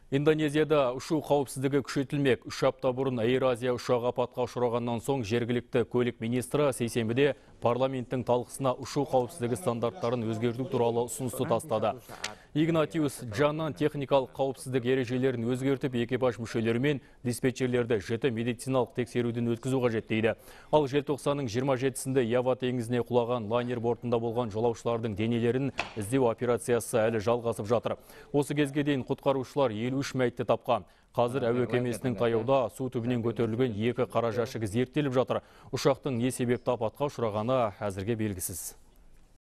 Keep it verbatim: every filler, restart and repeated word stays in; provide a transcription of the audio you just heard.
Индонезияда ұшу қауіпсіздігі күшейтілмек. Үш апта бұрын Эйр Азия ұшағы апатқа ұшырағаннан соң жергілікті көлік министрі сейсенбіде парламенттің талқысына ұшу қауіпсіздігі стандарттарын өзгерту туралы ұсынысты тастады. Игнатиус Джаннан техникалық қауіпсіздік ережелерін өзгертіп, экипаж мүшелері мен диспетчерлерді жіті медициналық тексеруден өткізу қажет дейді. Ал желтоқсанның жиырма жетісінде Ява теңізіне құлаған лайнер бортында болған жолаушылардың денелерін іздеу операциясы әлі жалғасып жатыр. Осы кезге дейін құтқарушылар елу үш мәйітті тапқан. Қазір әуе кемесінің таяуда су түбінен көтерілген екі қара жәшігі зерттеліп жатыр. Ұшақтың не себепті апатқа ұшырағаны әзірге белгісіз.